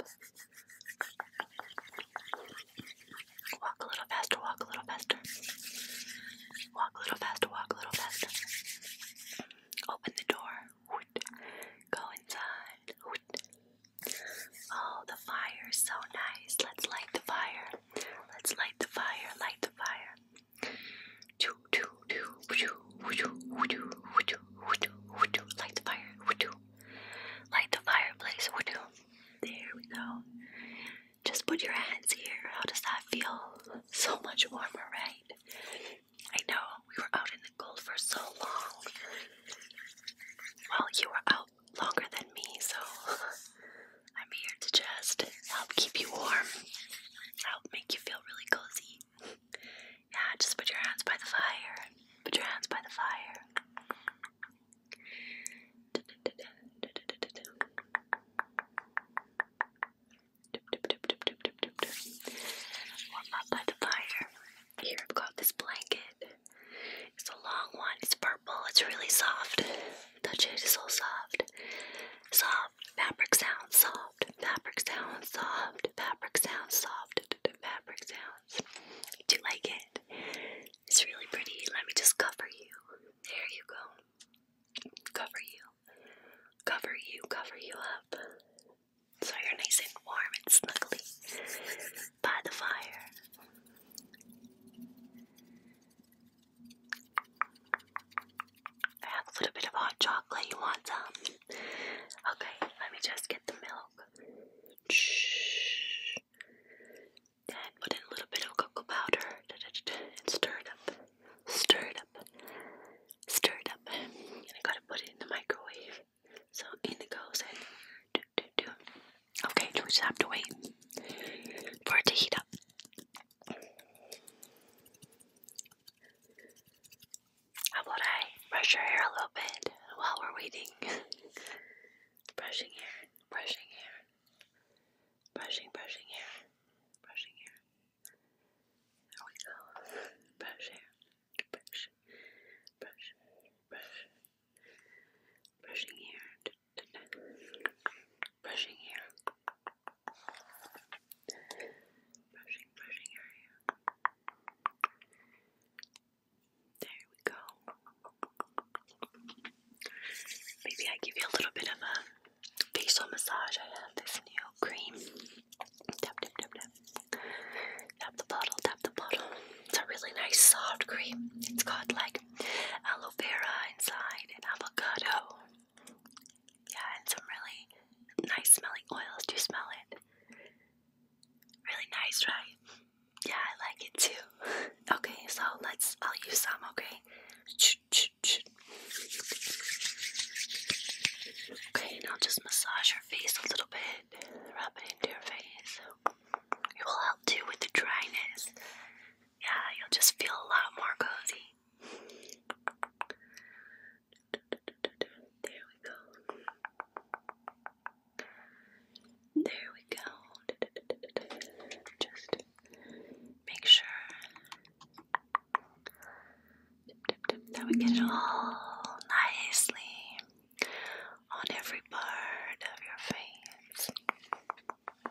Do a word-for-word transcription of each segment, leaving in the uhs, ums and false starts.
Walk a little faster, walk a little faster. Walk a little faster, walk a little faster. Open the door. Go inside. Oh, the fire is so nice. Let's light the fire. Let's light the fire, light the fire. Light the fire. Light the fire, please. There we go. Just put your hands here. How does that feel? So much warmer, right? I know, we were out in the cold for so long. Well, you were out longer than me, so I'm here to just help keep you warm. Help make you feel really cozy. Yeah, just put your hands by the fire. Put your hands by the fire. Warm up by the fire. Here, I've got this blanket. It's a long one. It's purple. It's really soft. Touch it. It's so soft. Soft. Fabric sounds soft. Fabric sounds soft. Fabric sounds soft. Fabric sounds. Do you like it? It's really pretty. Let me just cover you. There you go. Cover you. Cover you. Cover you up. So you're nice and warm and snuggly by the fire. I have a little bit of hot chocolate. You want some? Okay, let me just get the milk. Shh. Then put in a little bit of cocoa powder and stir it up. Stir it up. Stir it up. And I gotta put it in the microwave. So in it goes and do, do, do. Okay, we just have to wait for it to heat up. How about I brush your hair a little bit while we're waiting? Brushing hair, brushing hair, brushing, brushing hair, brushing hair. There we go. Brush hair, brush, brush, brush, brushing hair, brushing hair, brushing, brushing your hair. There we go. Maybe I give you a little bit of a facial massage. I have this new cream. Tap, tap, tap, tap. Tap the bottle, tap the bottle. It's a really nice soft cream. It's got like aloe vera inside and avocado. Yeah, and some really nice smelling oils. Do you smell it? Really nice, right? Yeah, I like it too. Okay, so let's, I'll use some, okay? Okay, and I'll just massage your face a little bit. Rub it into your face. It will help too with the dryness. Yeah, you'll just feel a lot more cozy. There we go. There we go. Just make sure that we get it all nicely on every part of your face.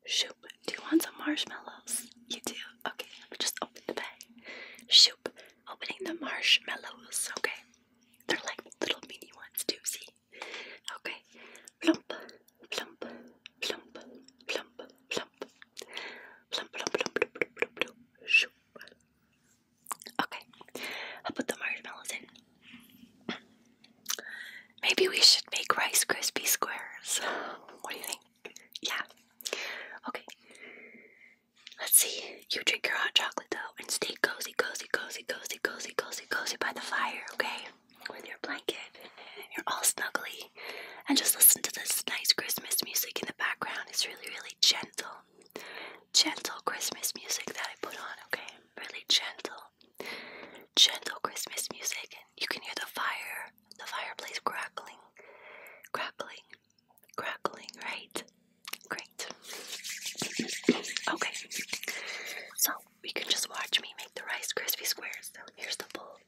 Shoop. Do you want some marshmallows? You do? Okay, let me just open the bag. Shoop. Opening the marshmallows. Okay. They're like little mini ones too, see? Okay. Plump. Plump. Plump. Plump. Plump. Plump, plump, plump, plump, plump, plump. Shoop. Okay. I'll put the marshmallows in. Maybe we should make Rice Krispie squares. What do you think? Yeah. Okay. Let's see. You drink your hot chocolate though and stay cozy, cozy, cozy, cozy, cozy, cozy, cozy by the fire, okay? With your blanket and you're all snuggly. And just listen to this nice Christmas music in the background. It's really, really gentle. Gentle Christmas music that I put on, okay? Really gentle. Gentle Christmas music. And you can hear the fire. The fireplace crackling. Crackling. Crackling, right? Great. Okay. So you can just watch me make the Rice Krispie squares. So here's the bowl.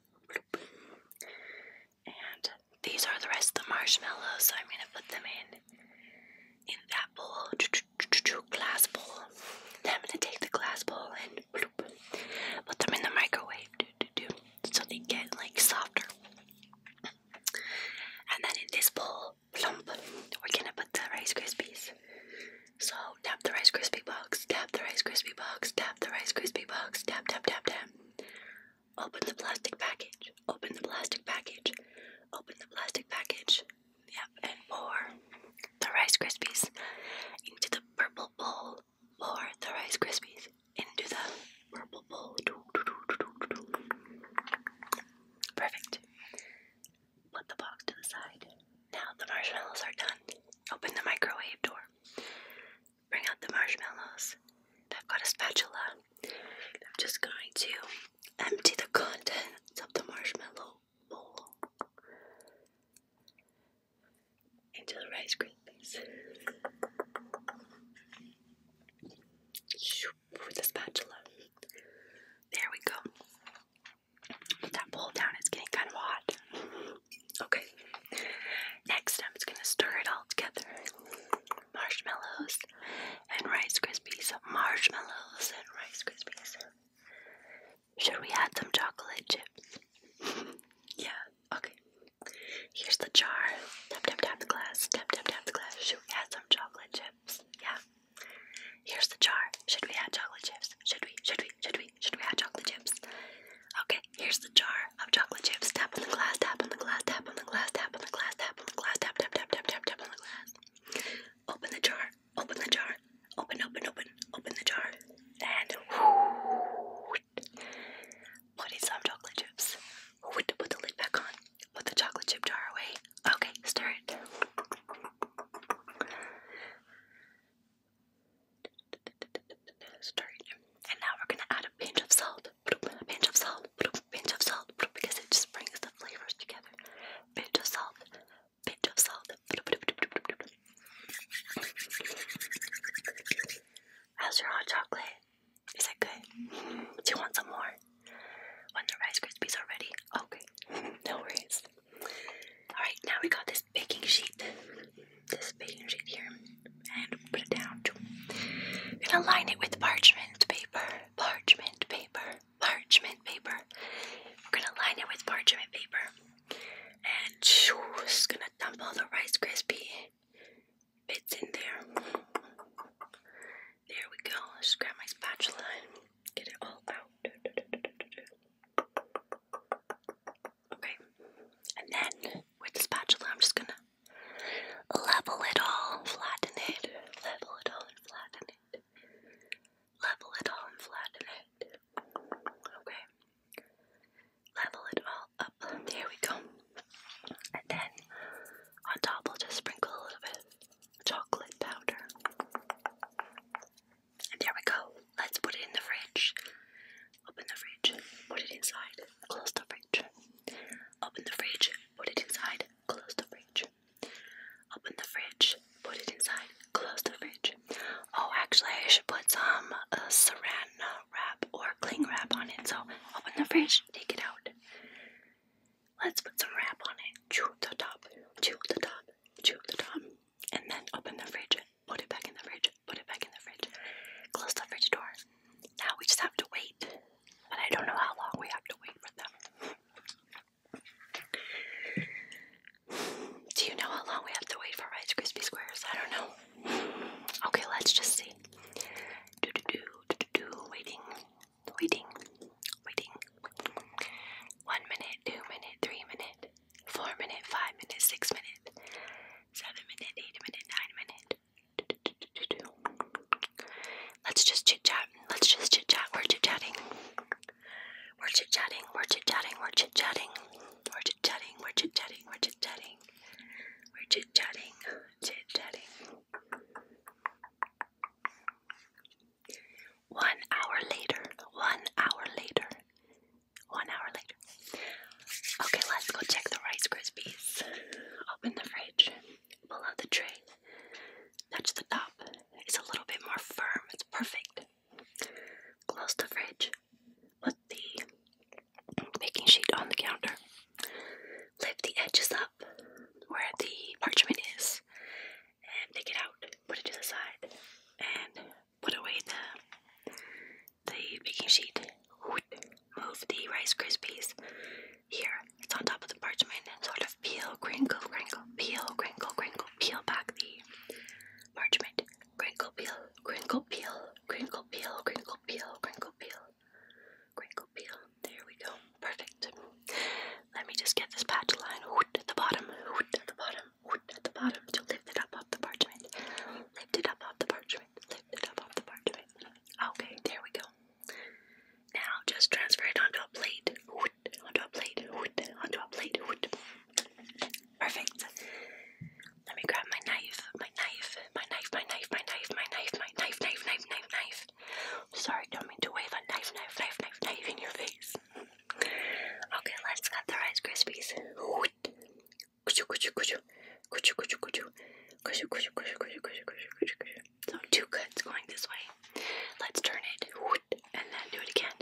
And these are the rest of the marshmallows. So I'm gonna put them in in that bowl. Glass bowl. Then I'm gonna take the glass bowl and put them in the microwave. So they get like softer. And then in this bowl, plump, we're gonna put the Rice Krispies. So tap the Rice Krispie box, tap the Rice Krispie box, tap the Rice Krispie box, tap, tap, tap, tap. Open the plastic package, open the plastic package, open the plastic package. Yep, and pour the Rice Krispies into the purple bowl. Pour the Rice Krispies into the purple bowl. Perfect. Put the box to the side. Now the marshmallows are done. Open the microwave door. Bring out the marshmallows. I've got a spatula. I'm just going to empty the contents of the marshmallow bowl into the Rice Krispies. With the spatula. There we go. Put that bowl down. It's getting kind of hot. Okay. Next, I'm just going to stir it all together. Marshmallows and Rice Krispies. Marshmallows and Rice Krispies. Should we add some chocolate chips? Yeah, okay. Here's the jar. Tap, tap, tap the glass. Tap, tap, tap the glass. Should we add some chocolate chips? Yeah. Here's the jar. Should we add chocolate chips? Should we? Should we? Should we? Should we add chocolate chips? Okay, here's the jar of chocolate chips. Tap on the glass, tap on the glass, tap on the glass, tap on the glass, tap on the glass, tap, tap, tap, tap, tap, tap on the glass. Open the jar, open the jar, open, open, open, open the jar, and put in some chocolate chips. Put the lid back on. Put the chocolate chip jar away. Okay, stir it. Stir it. And now we're gonna add a pinch of salt. A pinch of salt. A pinch of salt. Because it just brings the flavors together. Pinch of salt. Pinch of salt. How's your hot chocolate? Is it good? Do you want some more? When the Rice Krispies are ready? Okay. No worries. Alright, now we got this baking sheet. This baking sheet here. And put it down. We're gonna line it with parchment paper. Parchment paper. Parchment paper. We're gonna line it with parchment paper. And just gonna dump all the Rice Krispie bits in there. There we go. Just grab my spatula and get it all out. Okay. And then with the spatula, I'm just gonna level it all, flatten it. Level it all and flatten it. Level it all and flatten it. Okay. Level it all up. There we go. And then on top, we'll just sprinkle a little bit of chocolate powder. And there we go. Let's put it in the fridge. Open the fridge. Put it inside. Close the fridge. Open the fridge. Put it inside. Close the fridge. Open the fridge. Put it inside. Close the fridge. Oh, actually, I should put some uh, saran wrap or cling wrap on it. So open the fridge. Take it out. Let's put some wrap on it. Chew the top. Chew the top. Chew the top. And then open the fridge. Put it back in the fridge. Put it back in the fridge. crinkle peel, crinkle peel, crinkle peel, crinkle peel, crinkle peel. There we go. Perfect. Let me just get this patch line at the bottom, at the bottom, at the bottom to lift it up off the parchment. Lift it up off the parchment. Lift it up off the parchment. Okay, there we go. Now just transfer it onto a plate. Onto a plate. Onto a plate. Perfect. Let me grab my knife. My knife. My knife. My knife. My knife. My knife. My knife. Knife. Knife. Knife. Knife. Sorry, don't mean to wave a knife. Knife. Knife. Knife. Knife in your face. Okay, let's cut the Rice Krispies. So two cuts going this way. Let's turn it and then do it again.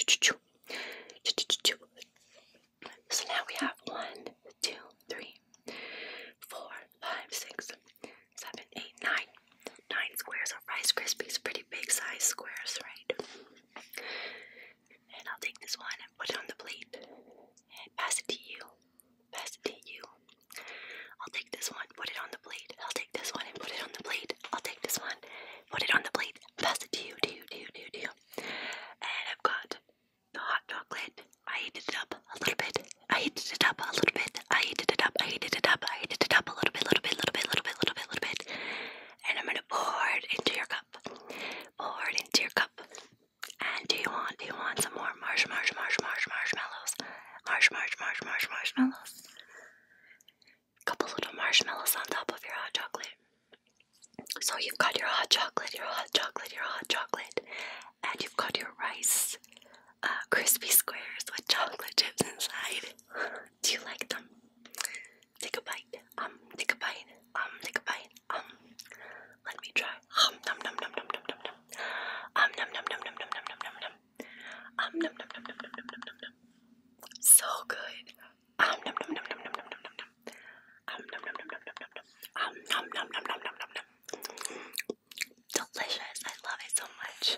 So now we have one, two, three, four, five, six, seven, eight, nine. Nine squares of Rice Krispies. Pretty big size squares, right? And I'll take this one and put it on the plate. And pass it to you. Pass it to you. I'll take this one, put it on the plate. I'll take this one and put it on the plate. I'll take this one, put it on the plate. Pass it to you, to you, to you, to you, to you. And I've got the hot chocolate. I heated it up a little bit. I heated it up a little bit. I heated it up. I heated it up. I heated it up a little bit, little bit, little bit, little bit, little bit, little bit. And I'm gonna pour it into your cup. Pour it into your cup. And do you want, do you want some more marsh, marsh, marsh, marsh, marshmallows? Marsh, marsh, marsh, marsh, marshmallows. Couple little marshmallows on top of your hot chocolate. So you've got your hot chocolate, your hot chocolate, your hot chocolate, and you've got your rice uh, crispy squares with chocolate chips inside. Do you like them? Take a bite. Um, take a bite. Um, take a bite. Um, let me try. Um, num num num num num num num. Um, num num num num num num num num num. Um, num num num num num num num num. So good. Um, num num num num num num num num. Um, num num num num num num num. Um, num num num num num num num. Delicious. I love it so much.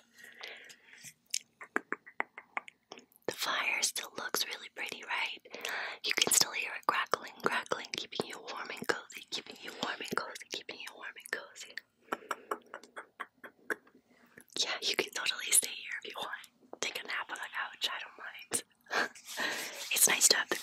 The fire still looks really pretty, right? You can still hear it crackling, crackling, keeping you warm and cozy, keeping you warm and cozy, keeping you warm and cozy. Yeah, you can totally stay here if you want. Take a nap on the couch, I don't mind. It's nice to have